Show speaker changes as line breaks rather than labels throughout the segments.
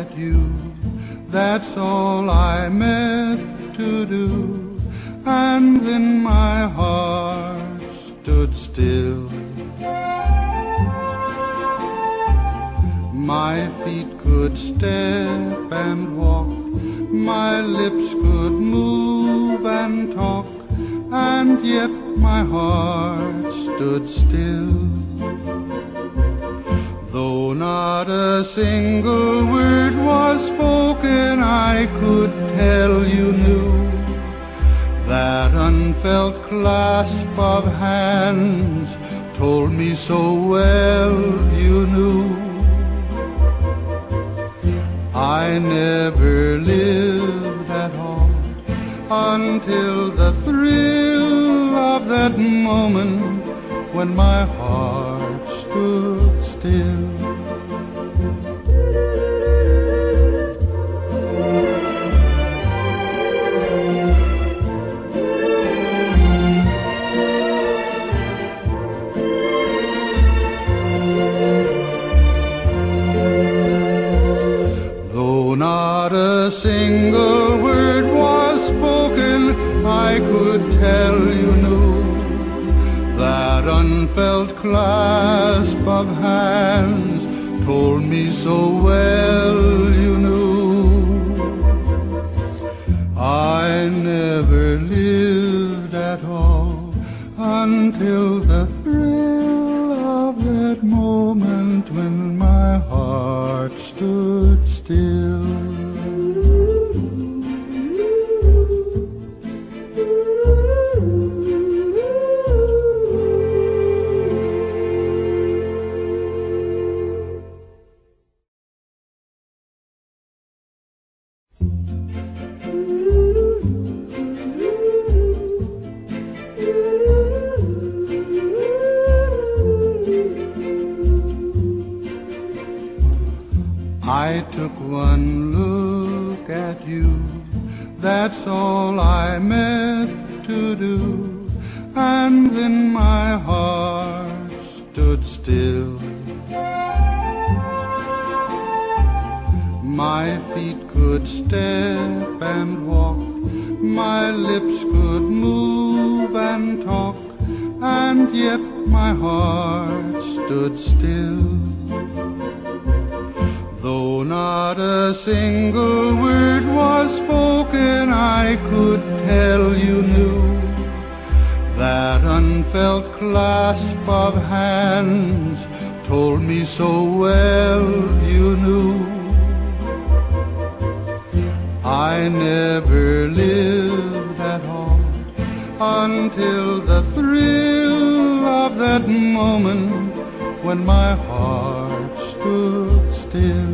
at you, that's all I meant to do. And then my heart stood still. My feet could step and walk, my lips could move and talk, and yet my heart stood still. Though not a single word was spoken, I could tell you knew. That unfelt clasp of hands told me so well you knew. I never lived at all until the thrill of that moment when my heart stood still. Not a single word was spoken, I could tell you knew. That unfelt clasp of hands told me so well you knew. I never lived at all until the thrill of that moment when my heart stood still. I took one look at you, that's all I meant to do, and then my heart stood still. My feet could step and walk, my lips could move and talk, and yet my heart stood still. Though not a single word was spoken, I could tell you knew. That unfelt clasp of hands told me so well you knew. I never lived at all until the thrill of that moment when my heart stood still.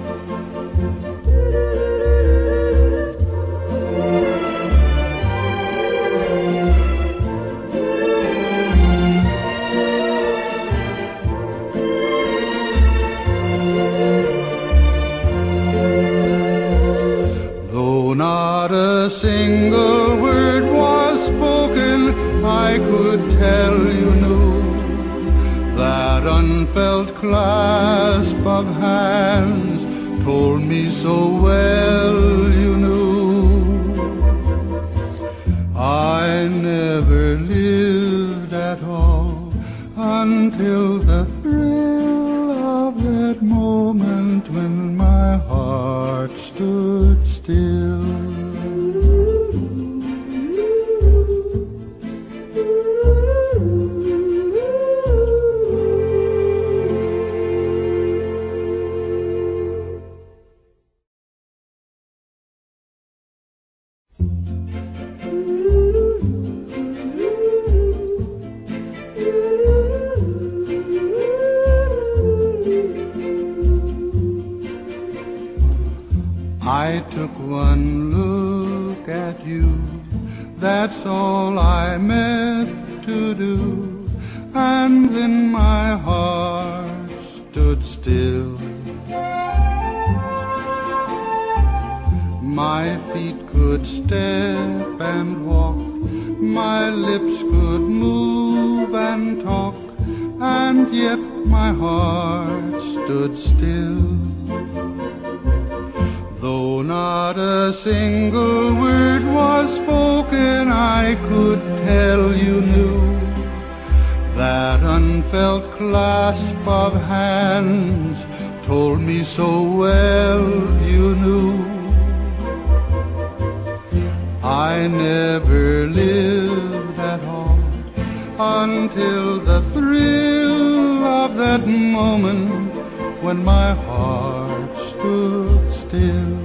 Not a single word was spoken, I could tell you knew. That unfelt clasp of hands told me so well you knew. I never lived at all until the thrill of that moment when my heart stood still. I took one look at you, that's all I meant to do, and then my heart stood still. My feet could step and walk, my lips could move and talk, and yet my heart stood still. a single word was spoken, I could tell you knew. That unfelt clasp of hands told me so well you knew. I never lived at all until the thrill of that moment when my heart stood still.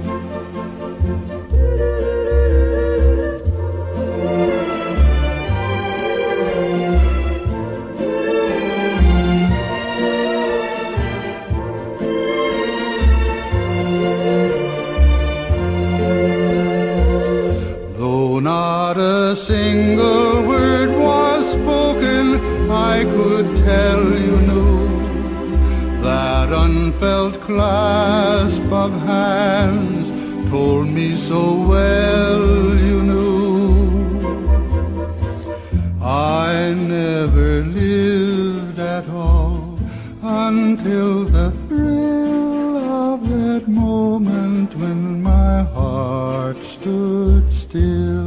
Though not a single word was spoken, I could tell you knew. That unfelt clasp of hands told me so well you knew. I never lived at all until the thrill of that moment when my heart stood still.